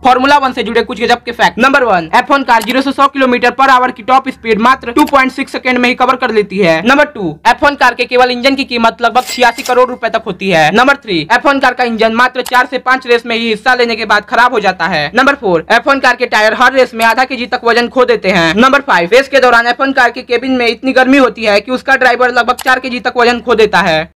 Formula 1 से जुड़े कुछ गजब के फैक्ट। नंबर 1, F1 कार 0 से 100 किलोमीटर पर आवर की टॉप स्पीड मात्र 2.6 सेकंड में ही कवर कर लेती है। नंबर 2, F1 कार के केवल इंजन की कीमत लगभग 86 करोड़ रुपए तक होती है। नंबर 3, F1 कार का इंजन मात्र 4 से 5 रेस में ही हिस्सा लेने के बाद खराब हो जाता है। नंबर 4, F1 कार के टायर हर रेस में आधा केजी तक वजन खो देते हैं। नंबर 5, रेस के दौरान F1 कार के केबिन में इतनी गर्मी होती है कि उसका ड्राइवर लगभग 4 केजी तक वजन खो देता है।